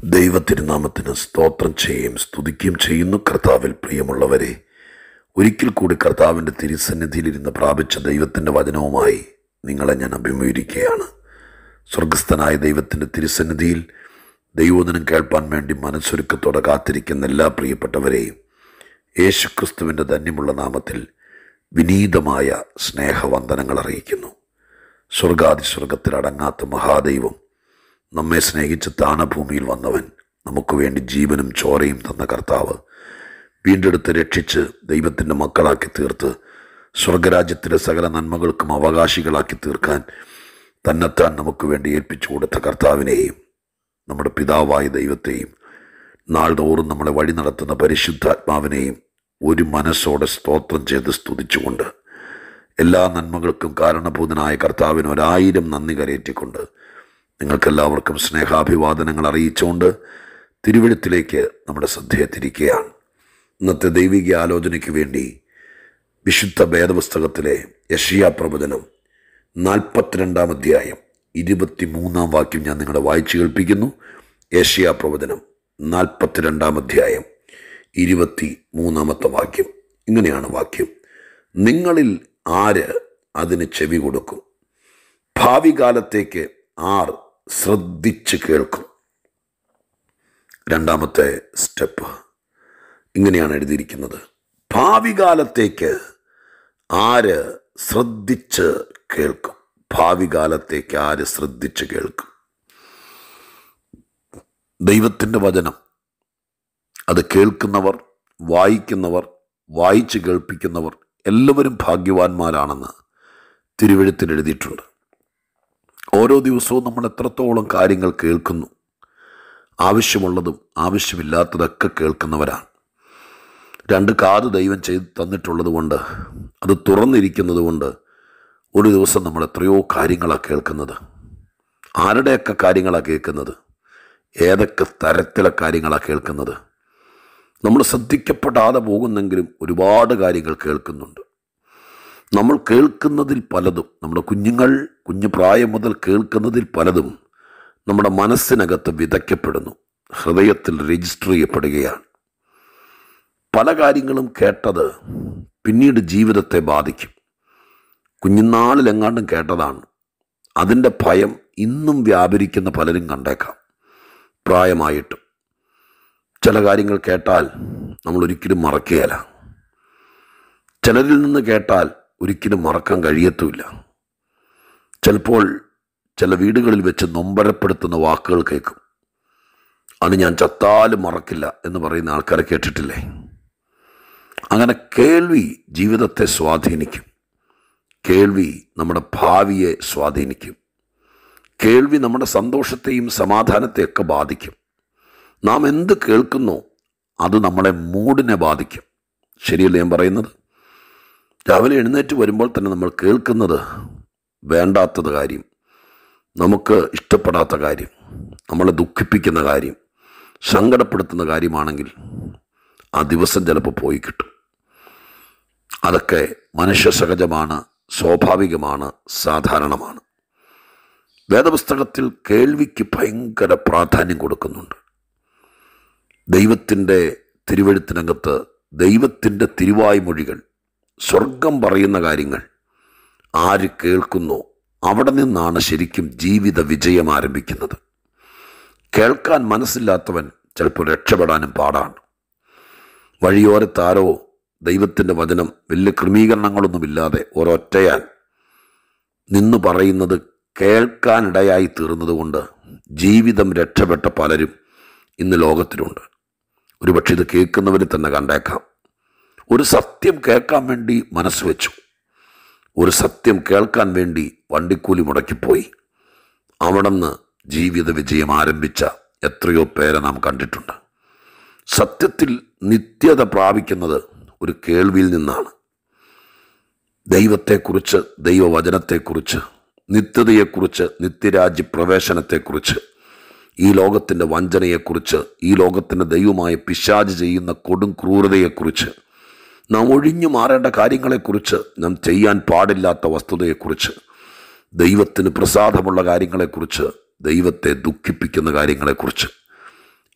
ദൈവത്തിരുനാമത്തിന് സ്തോത്രം ചെയ്യുകയും സ്തുതിക്കുകയും ചെയ്യുന്നു. കർത്താവിൽ പ്രിയമുള്ളവരെ, ഒരിക്കൽ കൂടി കർത്താവിൻ്റെ തിരുസന്നിധിയിലിരുന്ന് പ്രാപിച്ച ദൈവത്തിൻ്റെ വചനവുമായി നിങ്ങളെ ഞാൻ അഭിമുഖീകരിക്കുകയാണ്. സ്വർഗസ്ഥനായ ദൈവത്തിൻ്റെ തിരുസന്നിധിയിൽ ദൈവവചനം കേൾപ്പാൻ വേണ്ടി മനസ്സൊരുക്കത്തോടെ കാത്തിരിക്കുന്ന എല്ലാ പ്രിയപ്പെട്ടവരെയും യേശുക്രിസ്തുവിൻ്റെ ധന്യമുള്ള നാമത്തിൽ വിനീതമായ സ്നേഹവന്ദനങ്ങൾ അറിയിക്കുന്നു. സ്വർഗാതിസ്വർഗത്തിൽ അടങ്ങാത്ത മഹാദൈവം, നമ്മെ സ്നേഹിച്ച് താണഭൂമിയിൽ വന്നവൻ, നമുക്ക് വേണ്ടി ജീവനും ചോരയും തന്ന കർത്താവ്, വീണ്ടെടുത്ത് രക്ഷിച്ച് ദൈവത്തിൻ്റെ മക്കളാക്കി തീർത്ത് സ്വർഗരാജ്യത്തിലെ സകല നന്മകൾക്കും അവകാശികളാക്കി തീർക്കാൻ തന്നെത്താൻ നമുക്ക് വേണ്ടി ഏൽപ്പിച്ചു കൊടുത്ത കർത്താവിനെയും നമ്മുടെ പിതാവായ ദൈവത്തെയും നാൾതോറും നമ്മളെ വഴി നടത്തുന്ന പരിശുദ്ധാത്മാവിനെയും ഒരു മനസ്സോടെ സ്തോത്രം ചെയ്ത് സ്തുതിച്ചുകൊണ്ട് എല്ലാ നന്മകൾക്കും കാരണഭൂതനായ കർത്താവിന് 1000 നന്ദി കരയേറ്റിക്കൊണ്ട് നിങ്ങൾക്കെല്ലാവർക്കും സ്നേഹാഭിവാദനങ്ങൾ അറിയിച്ചുകൊണ്ട് തിരുവെഴുത്തിലേക്ക് നമ്മുടെ ശ്രദ്ധയെ തിരിക്കുകയാണ്. ഇന്നത്തെ ദൈവിക ആലോചനയ്ക്ക് വേണ്ടി വിശുദ്ധ വേദപുസ്തകത്തിലെ യെശയ്യാ പ്രവചനം 42-ാം അധ്യായം 23-ാം വാക്യം ഞാൻ നിങ്ങളെ വായിച്ചു കേൾപ്പിക്കുന്നു. യെശയ്യാ പ്രവചനം 42-ാം അധ്യായം 23-ാമത്തെ വാക്യം. ഇങ്ങനെയാണ് വാക്യം: നിങ്ങളിൽ ആര് അതിന് ചെവി കൊടുക്കും? ഭാവി കാലത്തേക്ക് ആർ ശ്രദ്ധിച്ച് കേൾക്കും? രണ്ടാമത്തെ സ്റ്റെപ്പ് ഇങ്ങനെയാണ് എഴുതിയിരിക്കുന്നത്: ഭാവി കാലത്തേക്ക് ആര് ശ്രദ്ധിച്ച് കേൾക്കും? ഭാവി കാലത്തേക്ക് ആര് ശ്രദ്ധിച്ച് കേൾക്കും? ദൈവത്തിൻ്റെ വചനം അത് കേൾക്കുന്നവർ, വായിക്കുന്നവർ, വായിച്ച് കേൾപ്പിക്കുന്നവർ എല്ലാവരും ഭാഗ്യവാന്മാരാണെന്ന് തിരുവെഴുത്തിൽ എഴുതിയിട്ടുണ്ട്. ഓരോ ദിവസവും നമ്മൾ എത്രത്തോളം കാര്യങ്ങൾ കേൾക്കുന്നു, ആവശ്യമുള്ളതും ആവശ്യമില്ലാത്തതൊക്കെ കേൾക്കുന്നവരാണ്. 2 കാത് ദൈവം ചെയ്ത് തന്നിട്ടുള്ളത് കൊണ്ട്, അത് തുറന്നിരിക്കുന്നത് കൊണ്ട് ഒരു ദിവസം നമ്മൾ എത്രയോ കാര്യങ്ങളാണ് കേൾക്കുന്നത്. ആരുടെയൊക്കെ കാര്യങ്ങളാണ് കേൾക്കുന്നത്? ഏതൊക്കെ തരത്തിലെ കാര്യങ്ങളാണ് കേൾക്കുന്നത്? നമ്മൾ ശ്രദ്ധിക്കപ്പെടാതെ പോകുന്നെങ്കിലും ഒരുപാട് കാര്യങ്ങൾ കേൾക്കുന്നുണ്ട്. നമ്മൾ കേൾക്കുന്നതിൽ പലതും, നമ്മുടെ കുഞ്ഞു പ്രായം മുതൽ കേൾക്കുന്നതിൽ പലതും നമ്മുടെ മനസ്സിനകത്ത് വിതയ്ക്കപ്പെടുന്നു, ഹൃദയത്തിൽ രജിസ്റ്റർ ചെയ്യപ്പെടുകയാണ്. പല കാര്യങ്ങളും കേട്ടത് പിന്നീട് ജീവിതത്തെ ബാധിക്കും. കുഞ്ഞുനാളിലെങ്ങാണ്ടും കേട്ടതാണ്, അതിൻ്റെ ഭയം ഇന്നും വ്യാപരിക്കുന്ന പലരും കണ്ടേക്കാം. പ്രായമായിട്ടും ചില കാര്യങ്ങൾ കേട്ടാൽ നമ്മൾ ഒരിക്കലും മറക്കുകയില്ല. ചിലരിൽ നിന്ന് കേട്ടാൽ ഒരിക്കലും മറക്കാൻ കഴിയത്തുമില്ല. ചിലപ്പോൾ ചില വീടുകളിൽ വെച്ച് നൊമ്പരപ്പെടുത്തുന്ന വാക്കുകൾ കേൾക്കും. അത് ഞാൻ ചത്താലും മറക്കില്ല എന്ന് പറയുന്ന ആൾക്കാരെ കേട്ടിട്ടില്ലേ? അങ്ങനെ കേൾവി ജീവിതത്തെ സ്വാധീനിക്കും. കേൾവി നമ്മുടെ ഭാവിയെ സ്വാധീനിക്കും. കേൾവി നമ്മുടെ സന്തോഷത്തെയും സമാധാനത്തെയൊക്കെ ബാധിക്കും. നാം എന്ത് കേൾക്കുന്നോ അത് നമ്മളെ മൂഡിനെ ബാധിക്കും. ശരിയല്ലേ ഞാൻ പറയുന്നത്? രാവിലെ എഴുന്നേറ്റ് വരുമ്പോൾ തന്നെ നമ്മൾ കേൾക്കുന്നത് വേണ്ടാത്തത് കാര്യം, നമുക്ക് ഇഷ്ടപ്പെടാത്ത കാര്യം, നമ്മളെ ദുഃഖിപ്പിക്കുന്ന കാര്യം, സങ്കടപ്പെടുത്തുന്ന കാര്യമാണെങ്കിൽ ആ ദിവസം ചിലപ്പോൾ പോയി കിട്ടും. അതൊക്കെ മനുഷ്യ സഹജമാണ്, സ്വാഭാവികമാണ്, സാധാരണമാണ്. വേദപുസ്തകത്തിൽ കേൾവിക്ക് ഭയങ്കര പ്രാധാന്യം കൊടുക്കുന്നുണ്ട്. ദൈവത്തിൻ്റെ തിരുവെഴുത്തിനകത്ത് ദൈവത്തിൻ്റെ തിരുവായ്മൊഴികൾ, സ്വർഗം പറയുന്ന കാര്യങ്ങൾ ആര് കേൾക്കുന്നോ അവിടെ നിന്നാണ് ശരിക്കും ജീവിത വിജയം ആരംഭിക്കുന്നത്. കേൾക്കാൻ മനസ്സില്ലാത്തവൻ ചിലപ്പോൾ രക്ഷപ്പെടാനും പാടാണ്. വഴിയോരത്താരോ ദൈവത്തിൻ്റെ വചനം വലിയ ക്രമീകരണങ്ങളൊന്നുമില്ലാതെ ഒരൊറ്റയാൻ നിന്ന് പറയുന്നത് കേൾക്കാനിടയായി തീർന്നത് കൊണ്ട് ജീവിതം രക്ഷപ്പെട്ട പലരും ഇന്ന് ലോകത്തിലുണ്ട്. ഒരുപക്ഷെ ഇത് കേൾക്കുന്നവരെ തന്നെ കണ്ടേക്കാം. ഒരു സത്യം കേൾക്കാൻ വേണ്ടി മനസ്സ് വെച്ചു, ഒരു സത്യം കേൾക്കാൻ വേണ്ടി വണ്ടിക്കൂലി മുടക്കിപ്പോയി. അവിടെ നിന്ന് ജീവിത വിജയം ആരംഭിച്ച എത്രയോ പേരെ നാം കണ്ടിട്ടുണ്ട്. സത്യത്തിൽ നിത്യത പ്രാപിക്കുന്നത് ഒരു കേൾവിയിൽ നിന്നാണ്. ദൈവത്തെക്കുറിച്ച്, ദൈവവചനത്തെക്കുറിച്ച്, നിത്യതയെക്കുറിച്ച്, നിത്യരാജ്യ പ്രവേശനത്തെക്കുറിച്ച്, ഈ ലോകത്തിൻ്റെ വഞ്ചനയെക്കുറിച്ച്, ഈ ലോകത്തിൻ്റെ ദൈവമായ പിശാച് ചെയ്യുന്ന കൊടും ക്രൂരതയെക്കുറിച്ച്, നാം ഒഴിഞ്ഞു മാറേണ്ട കാര്യങ്ങളെക്കുറിച്ച്, നാം ചെയ്യാൻ പാടില്ലാത്ത വസ്തുതയെക്കുറിച്ച്, ദൈവത്തിന് പ്രസാദമുള്ള കാര്യങ്ങളെക്കുറിച്ച്, ദൈവത്തെ ദുഃഖിപ്പിക്കുന്ന കാര്യങ്ങളെക്കുറിച്ച്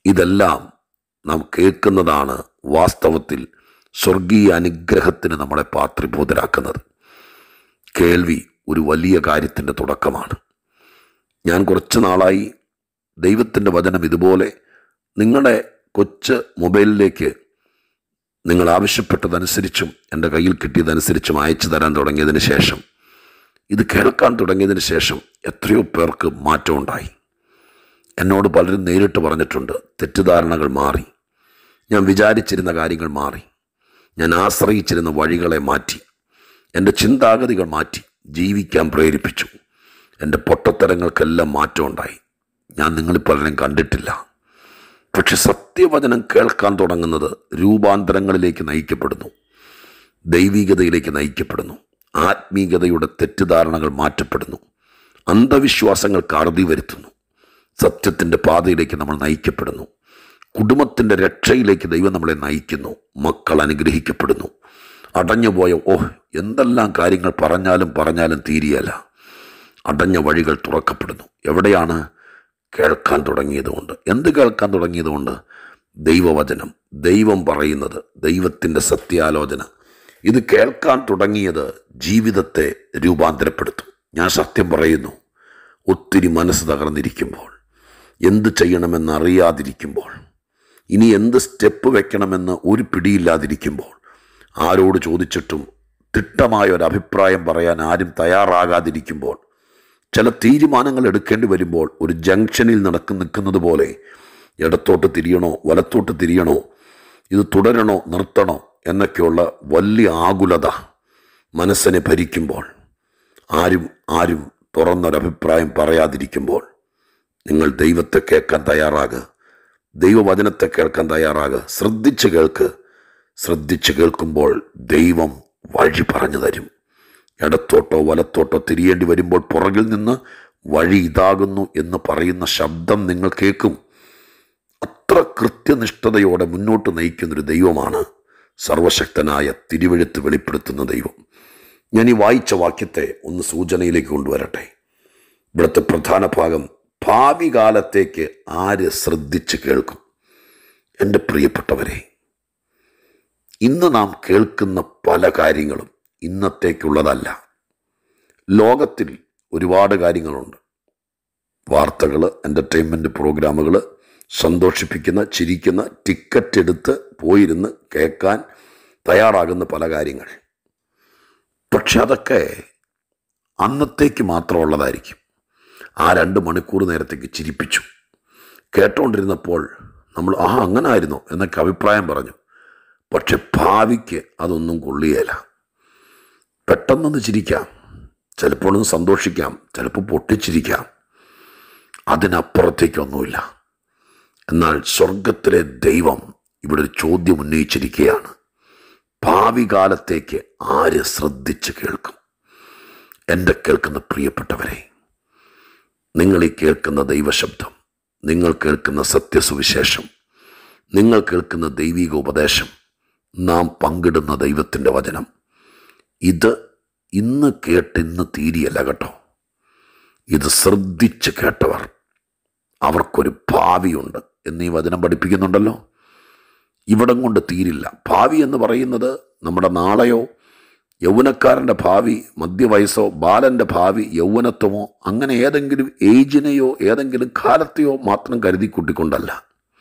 ഇതെല്ലാം നാം കേൾക്കുന്നതാണ് വാസ്തവത്തിൽ സ്വർഗീയ അനുഗ്രഹത്തിന് നമ്മളെ പാത്രീഭൂതരാക്കുന്നത്. കേൾവി ഒരു വലിയ കാര്യത്തിൻ്റെ തുടക്കമാണ്. ഞാൻ കുറച്ച് നാളായി ദൈവത്തിൻ്റെ വചനം ഇതുപോലെ നിങ്ങളുടെ കൊച്ചു മൊബൈലിലേക്ക് നിങ്ങൾ ആവശ്യപ്പെട്ടതനുസരിച്ചും എൻ്റെ കയ്യിൽ കിട്ടിയതനുസരിച്ചും അയച്ചു തരാൻ തുടങ്ങിയതിന് ശേഷം, ഇത് കേൾക്കാൻ തുടങ്ങിയതിന് ശേഷം എത്രയോ പേർക്ക് മാറ്റമുണ്ടായി. എന്നോട് പലരും നേരിട്ട് പറഞ്ഞിട്ടുണ്ട്, തെറ്റിദ്ധാരണകൾ മാറി, ഞാൻ വിചാരിച്ചിരുന്ന കാര്യങ്ങൾ മാറി, ഞാൻ ആശ്രയിച്ചിരുന്ന വഴികളെ മാറ്റി, എൻ്റെ ചിന്താഗതികൾ മാറ്റി, ജീവിക്കാൻ പ്രേരിപ്പിച്ചു. എൻ്റെ പൊട്ടത്തരങ്ങൾക്കെല്ലാം മാറ്റമുണ്ടായി. ഞാൻ നിങ്ങളിൽ പലരും കണ്ടിട്ടില്ല. പക്ഷെ സത്യവചനം കേൾക്കാൻ തുടങ്ങുന്നത് രൂപാന്തരങ്ങളിലേക്ക് നയിക്കപ്പെടുന്നു, ദൈവികതയിലേക്ക് നയിക്കപ്പെടുന്നു, ആത്മീകതയുടെ തെറ്റിദ്ധാരണകൾ മാറ്റപ്പെടുന്നു, അന്ധവിശ്വാസങ്ങൾക്ക് അറുതി വരുത്തുന്നു, സത്യത്തിൻ്റെ പാതയിലേക്ക് നമ്മൾ നയിക്കപ്പെടുന്നു, കുടുംബത്തിൻ്റെ രക്ഷയിലേക്ക് ദൈവം നമ്മളെ നയിക്കുന്നു, മക്കൾ അനുഗ്രഹിക്കപ്പെടുന്നു. അടഞ്ഞുപോയ എന്തെല്ലാം കാര്യങ്ങൾ പറഞ്ഞാലും തീരിയല്ല. അടഞ്ഞ വഴികൾ തുറക്കപ്പെടുന്നു. എവിടെയാണ്? കേൾക്കാൻ തുടങ്ങിയതുകൊണ്ട്. എന്ത് കേൾക്കാൻ തുടങ്ങിയതുകൊണ്ട്? ദൈവവചനം, ദൈവം പറയുന്നത്, ദൈവത്തിൻ്റെ സത്യാലോചന. ഇത് കേൾക്കാൻ തുടങ്ങിയത് ജീവിതത്തെ രൂപാന്തരപ്പെടുത്തും. ഞാൻ സത്യം പറയുന്നു, ഒത്തിരി മനസ്സ് തകർന്നിരിക്കുമ്പോൾ, എന്ത് ചെയ്യണമെന്നറിയാതിരിക്കുമ്പോൾ, ഇനി എന്ത് സ്റ്റെപ്പ് വെക്കണമെന്ന് ഒരു പിടിയില്ലാതിരിക്കുമ്പോൾ, ആരോട് ചോദിച്ചിട്ടും തിട്ടമായ ഒരു അഭിപ്രായം പറയാൻ ആരും തയ്യാറാകാതിരിക്കുമ്പോൾ, ചില തീരുമാനങ്ങൾ എടുക്കേണ്ടി വരുമ്പോൾ ഒരു ജംഗ്ഷനിൽ നിൽക്കുന്നത് പോലെ ഇടത്തോട്ട് തിരിയണോ വലത്തോട്ട് തിരിയണോ, ഇത് തുടരണോ നിർത്തണോ എന്നൊക്കെയുള്ള വലിയ ആകുലത മനസ്സിനെ ഭരിക്കുമ്പോൾ, ആരും തുറന്നൊരഭിപ്രായം പറയാതിരിക്കുമ്പോൾ, നിങ്ങൾ ദൈവത്തെ കേൾക്കാൻ തയ്യാറാകുക, ദൈവവചനത്തെ കേൾക്കാൻ തയ്യാറാകുക. ശ്രദ്ധിച്ച് കേൾക്കുമ്പോൾ ദൈവം വഴി പറഞ്ഞു തരും. ഇടത്തോട്ടോ വലത്തോട്ടോ തിരിയേണ്ടി വരുമ്പോൾ പുറകിൽ നിന്ന് വഴി ഇതാകുന്നു എന്ന് പറയുന്ന ശബ്ദം നിങ്ങൾ കേൾക്കും. അത്ര കൃത്യനിഷ്ഠതയോടെ മുന്നോട്ട് നയിക്കുന്നൊരു ദൈവമാണ് സർവശക്തനായ തിരുവെഴുത്ത് വെളിപ്പെടുത്തുന്ന ദൈവം. ഞാൻ ഈ വായിച്ച വാക്യത്തെ ഒന്ന് സൂചനയിലേക്ക് കൊണ്ടുവരട്ടെ. ഇവിടുത്തെ പ്രധാന ഭാഗം, ഭാവി കാലത്തേക്ക് ആര് ശ്രദ്ധിച്ച് കേൾക്കും? എൻ്റെ പ്രിയപ്പെട്ടവരെ, ഇന്ന് നാം കേൾക്കുന്ന പല കാര്യങ്ങളും ഇന്നത്തേക്കുള്ളതല്ല. ലോകത്തിൽ ഒരുപാട് കാര്യങ്ങളുണ്ട്. വാർത്തകൾ, എൻ്റർടൈൻമെൻറ്റ് പ്രോഗ്രാമുകൾ, സന്തോഷിപ്പിക്കുന്ന, ചിരിക്കുന്ന, ടിക്കറ്റ് എടുത്ത് പോയിരുന്ന് കേൾക്കാൻ തയ്യാറാകുന്ന പല കാര്യങ്ങൾ. പക്ഷെ അതൊക്കെ അന്നത്തേക്ക് മാത്രമുള്ളതായിരിക്കും. ആ 2 മണിക്കൂർ നേരത്തേക്ക് ചിരിപ്പിച്ചു. കേട്ടോണ്ടിരുന്നപ്പോൾ നമ്മൾ അങ്ങനെ ആയിരുന്നോ എന്നൊക്കെ അഭിപ്രായം പറഞ്ഞു. പക്ഷെ ഭാവിക്ക് അതൊന്നും കൊള്ളുകയില്ല. പെട്ടെന്നൊന്ന് ചിരിക്കാം, ചിലപ്പോഴൊന്ന് സന്തോഷിക്കാം, ചിലപ്പോൾ പൊട്ടിച്ചിരിക്കാം, അതിനപ്പുറത്തേക്കൊന്നുമില്ല. എന്നാൽ സ്വർഗത്തിലെ ദൈവം ഇവിടെ ഒരു ചോദ്യം ഉന്നയിച്ചിരിക്കുകയാണ്. ഭാവി കാലത്തേക്ക് ആര് ശ്രദ്ധിച്ച് കേൾക്കും? എൻ്റെ കേൾക്കുന്ന പ്രിയപ്പെട്ടവരെ, നിങ്ങൾ ഈ കേൾക്കുന്ന ദൈവശബ്ദം, നിങ്ങൾ കേൾക്കുന്ന സത്യസുവിശേഷം, നിങ്ങൾ കേൾക്കുന്ന ദൈവിക ഉപദേശം, നാം പങ്കിടുന്ന ദൈവത്തിൻ്റെ വചനം, ഇത് ഇന്ന് കേട്ടിന്ന് തീരിയല്ല കേട്ടോ. ഇത് ശ്രദ്ധിച്ച് കേട്ടവർ, അവർക്കൊരു ഭാവിയുണ്ട് എന്നീ വചനം പഠിപ്പിക്കുന്നുണ്ടല്ലോ. ഇവിടം കൊണ്ട് തീരില്ല. ഭാവി എന്ന് പറയുന്നത് നമ്മുടെ നാളെയോ, യൗവനക്കാരൻ്റെ ഭാവി മധ്യവയസ്സോ, ബാലൻ്റെ ഭാവി യൗവനത്വമോ, അങ്ങനെ ഏതെങ്കിലും ഏജിനെയോ ഏതെങ്കിലും കാലത്തെയോ മാത്രം കരുതി കൂട്ടിക്കൊണ്ടല്ല.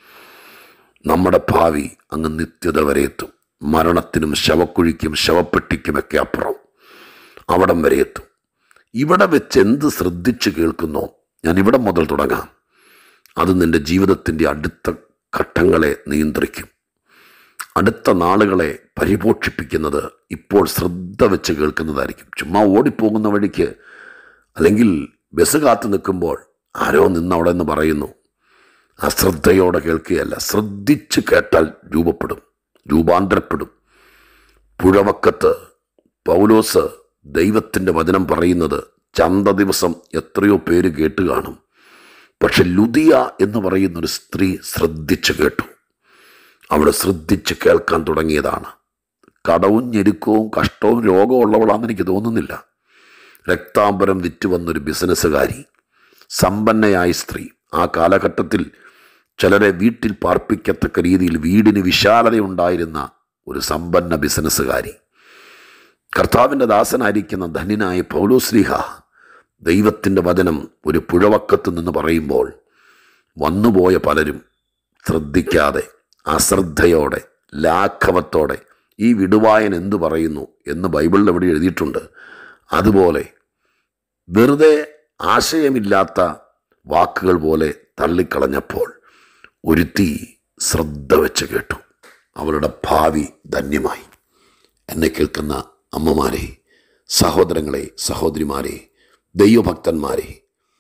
നമ്മുടെ ഭാവി അങ്ങ് നിത്യത വരെ എത്തും. മരണത്തിനും ശവക്കുഴിക്കും ശവപ്പെട്ടിക്കുമൊക്കെ അപ്പുറം അവിടം വരെ എത്തും. ഇവിടെ വെച്ച് എന്ത് ശ്രദ്ധിച്ച് കേൾക്കുന്നോ, ഞാൻ ഇവിടെ മുതൽ തുടങ്ങാം. അത് നിൻ്റെ ജീവിതത്തിൻ്റെ അടുത്ത ഘട്ടങ്ങളെ നിയന്ത്രിക്കും. അടുത്ത നാളുകളെ പരിപോഷിപ്പിക്കുന്നത് ഇപ്പോൾ ശ്രദ്ധ വെച്ച് കേൾക്കുന്നതായിരിക്കും. ചുമ്മാ ഓടിപ്പോകുന്ന വഴിക്ക് അല്ലെങ്കിൽ ബസ് കാത്തു നിൽക്കുമ്പോൾ ആരോ നിന്ന് അവിടെ നിന്ന് പറയുന്നു, അശ്രദ്ധയോടെ കേൾക്കുകയല്ല, ശ്രദ്ധിച്ച് കേട്ടാൽ രൂപാന്തരപ്പെടും. പുഴവക്കത്ത് പൗലോസ് ദൈവത്തിൻ്റെ വചനം പറയുന്നത് ചന്ത ദിവസം എത്രയോ പേര് കേട്ട് കാണും. പക്ഷെ ലുദിയ എന്ന് പറയുന്നൊരു സ്ത്രീ ശ്രദ്ധിച്ച് കേട്ടു. അവൾ ശ്രദ്ധിച്ച് കേൾക്കാൻ തുടങ്ങിയതാണ്. കടവും ഞെരുക്കവും കഷ്ടവും രോഗവും ഉള്ളവളാണെന്ന് എനിക്ക് തോന്നുന്നില്ല. രക്താംബരം വിറ്റ് വന്നൊരു ബിസിനസ്സുകാരി, സമ്പന്നയായ സ്ത്രീ. ആ കാലഘട്ടത്തിൽ ചിലരെ വീട്ടിൽ പാർപ്പിക്കത്തക്ക രീതിയിൽ വീടിന് വിശാലതയുണ്ടായിരുന്ന ഒരു സമ്പന്ന ബിസിനസ്സുകാരി, കർത്താവിൻ്റെ ദാസനായിരിക്കുന്ന ധന്യനായ പൗലോസ്ലീഹ ദൈവത്തിൻ്റെ വചനം ഒരു പുഴവക്കത്ത് നിന്ന് പറയുമ്പോൾ വന്നുപോയ പലരും ശ്രദ്ധിക്കാതെ, അശ്രദ്ധയോടെ, ലാഘവത്തോടെ ഈ വിടുവായൻ എന്തു പറയുന്നു എന്ന് ബൈബിളിൽ എവിടെ എഴുതിയിട്ടുണ്ട്. അതുപോലെ വെറുതെ ആശയമില്ലാത്ത വാക്കുകൾ പോലെ തള്ളിക്കളഞ്ഞപ്പോൾ ഒരുത്തി ശ്രദ്ധ വെച്ച് കേട്ടു. അവളുടെ ഭാവി ധന്യമായി. എന്നെ കേൾക്കുന്ന അമ്മമാരെ, സഹോദരങ്ങളെ, സഹോദരിമാരെ, ദൈവഭക്തന്മാരെ,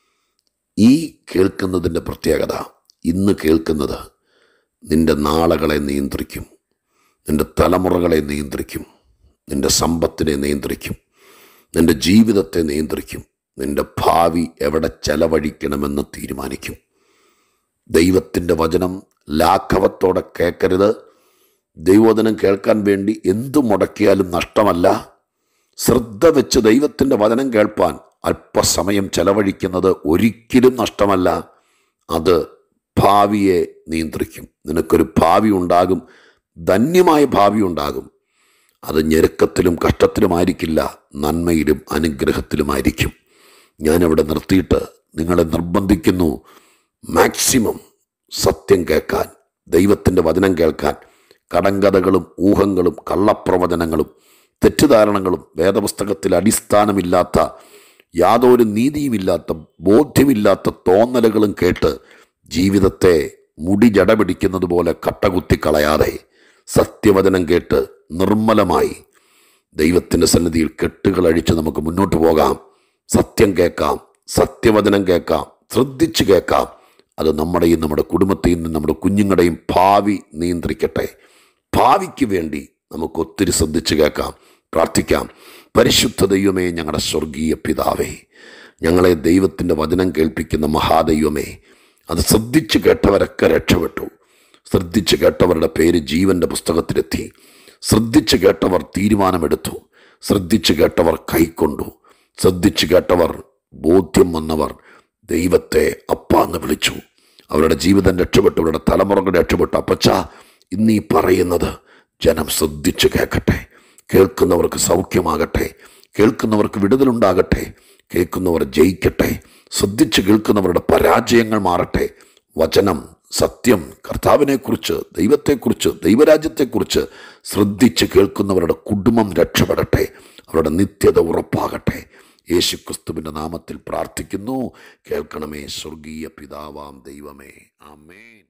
ഈ കേൾക്കുന്നതിൻ്റെ പ്രത്യേകത, ഇന്ന് കേൾക്കുന്നത് നിൻ്റെ നാളുകളെ നിയന്ത്രിക്കും, നിൻ്റെ തലമുറകളെ നിയന്ത്രിക്കും, നിൻ്റെ സമ്പത്തിനെ നിയന്ത്രിക്കും, നിൻ്റെ ജീവിതത്തെ നിയന്ത്രിക്കും, നിൻ്റെ ഭാവി എവിടെ ചെലവഴിക്കണമെന്ന് തീരുമാനിക്കും. ദൈവത്തിൻ്റെ വചനം ലാഘവത്തോടെ കേൾക്കരുത്. ദൈവവചനം കേൾക്കാൻ വേണ്ടി എന്തു മുടക്കിയാലും നഷ്ടമല്ല. ശ്രദ്ധ വെച്ച് ദൈവത്തിൻ്റെ വചനം കേൾപ്പാൻ അല്പസമയം ചെലവഴിക്കുന്നത് ഒരിക്കലും നഷ്ടമല്ല. അത് ഭാവിയെ നിയന്ത്രിക്കും. നിനക്കൊരു ഭാവി ഉണ്ടാകും, ധന്യമായ ഭാവി ഉണ്ടാകും. അത് ഞെരുക്കത്തിലും കഷ്ടത്തിലുമായിരിക്കില്ല, നന്മയിലും അനുഗ്രഹത്തിലുമായിരിക്കും. ഞാനവിടെ നിർത്തിയിട്ട് നിങ്ങളെ നിർബന്ധിക്കുന്നു, മാക്സിമം സത്യം കേൾക്കാൻ, ദൈവത്തിൻ്റെ വചനം കേൾക്കാൻ. കടങ്കഥകളും ഊഹങ്ങളും കള്ളപ്രവചനങ്ങളും തെറ്റിദ്ധാരണകളും വേദപുസ്തകത്തിൽ അടിസ്ഥാനമില്ലാത്ത, യാതൊരു നീതിയുമില്ലാത്ത, ബോധ്യമില്ലാത്ത തോന്നലുകളും കേട്ട് ജീവിതത്തെ മുടി ജട പിടിക്കുന്നത് പോലെ കട്ടകുത്തി കളയാതെ സത്യവചനം കേട്ട് നിർമ്മലമായി ദൈവത്തിൻ്റെ സന്നിധിയിൽ കെട്ടുകൾ അഴിച്ച് നമുക്ക് മുന്നോട്ട് പോകാം. സത്യം കേൾക്കാം, സത്യവചനം കേൾക്കാം, ശ്രദ്ധിച്ച് കേൾക്കാം. അത് നമ്മുടെയും നമ്മുടെ കുടുംബത്തെയും നമ്മുടെ കുഞ്ഞുങ്ങളുടെയും ഭാവി നിയന്ത്രിക്കട്ടെ. ഭാവിക്ക് വേണ്ടി നമുക്ക് ഒത്തിരി ശ്രദ്ധിച്ച് കേൾക്കാം, പ്രാർത്ഥിക്കാം. പരിശുദ്ധ ദൈവമേ, ഞങ്ങളുടെ സ്വർഗീയ പിതാവേ, ഞങ്ങളെ ദൈവത്തിൻ്റെ വചനം കേൾപ്പിക്കുന്ന മഹാദൈവമേ, അത് ശ്രദ്ധിച്ച് കേട്ടവരൊക്കെ രക്ഷപ്പെട്ടു. ശ്രദ്ധിച്ച് കേട്ടവരുടെ പേര് ജീവൻ്റെ പുസ്തകത്തിലെത്തി. ശ്രദ്ധിച്ച് കേട്ടവർ തീരുമാനമെടുത്തു. ശ്രദ്ധിച്ച് കേട്ടവർ കൈക്കൊണ്ടു. ശ്രദ്ധിച്ച് കേട്ടവർ, ബോധ്യം വന്നവർ ദൈവത്തെ അപ്പാന്ന് വിളിച്ചു. അവരുടെ ജീവിതം രക്ഷപ്പെട്ടു, അവരുടെ തലമുറകൾ രക്ഷപ്പെട്ടു. അപ്പച്ചാ, ഇന്നീ പറയുന്നത് ജനം ശ്രദ്ധിച്ച് കേൾക്കട്ടെ. കേൾക്കുന്നവർക്ക് സൗഖ്യമാകട്ടെ, കേൾക്കുന്നവർക്ക് വിടുതലുണ്ടാകട്ടെ, കേൾക്കുന്നവർ ജയിക്കട്ടെ. ശ്രദ്ധിച്ച് കേൾക്കുന്നവരുടെ പരാജയങ്ങൾ മാറട്ടെ. വചനം, സത്യം, കർത്താവിനെക്കുറിച്ച്, ദൈവത്തെക്കുറിച്ച്, ദൈവരാജ്യത്തെക്കുറിച്ച് ശ്രദ്ധിച്ച് കേൾക്കുന്നവരുടെ കുടുംബം രക്ഷപ്പെടട്ടെ, അവരുടെ നിത്യത ഉറപ്പാകട്ടെ. യേശുക്രിസ്തുവിൻ്റെ നാമത്തിൽ പ്രാർത്ഥിക്കുന്നു. കേൾക്കണമേ സ്വർഗീയ പിതാവാം ദൈവമേ. ആമേൻ.